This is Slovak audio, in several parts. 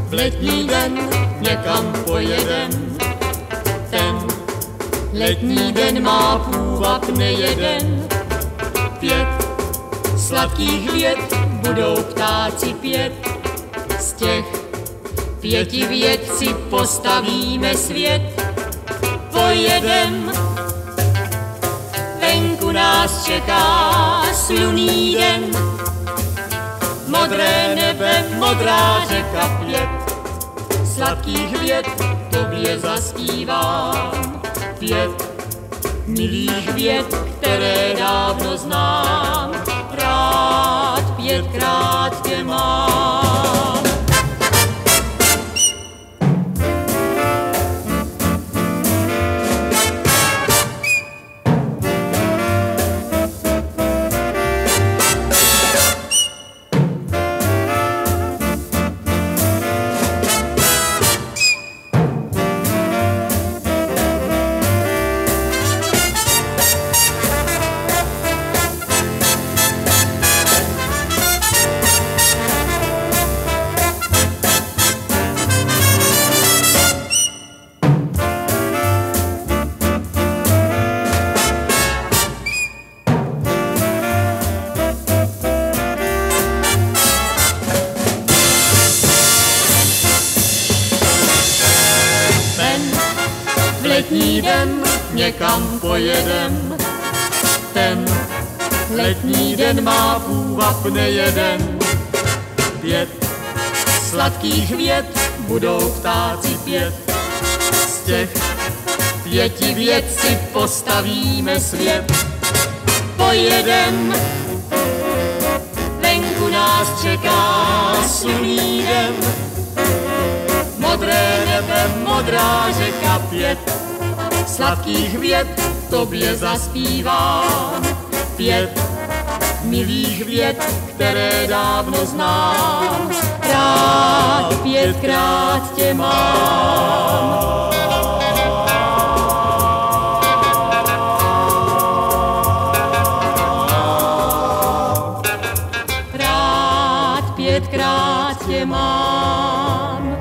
v letní den někam pojedem. Ten letní den má půvab nejeden. 5 sladkých vět budou ptáci pět. Z těch 5 vět si postavíme svět. Pojedem, venku nás čeká slunný den. Modré nebe, modrá řeka, 5 sladkých vět tobě zaspívám. 5 milých vět, které dávno znám. Rád 5krát tě mám. Letní den někam pojedem. Ten letní den má půvab nejeden. 5 sladkých vět budou ptáci pět. Z těch 5 vět si postavíme svět. Pojedem, venku nás čeká slunný den. Modré nebe, modrá řeka, 5 sladkých vět tobě zaspívám. 5 milých vět, které dávno znám. Rád 5krát tě mám. Rád 5krát tě mám.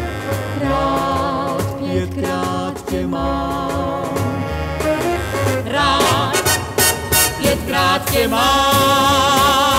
Rád 5krát tě mám. Rád 5krát tě mám.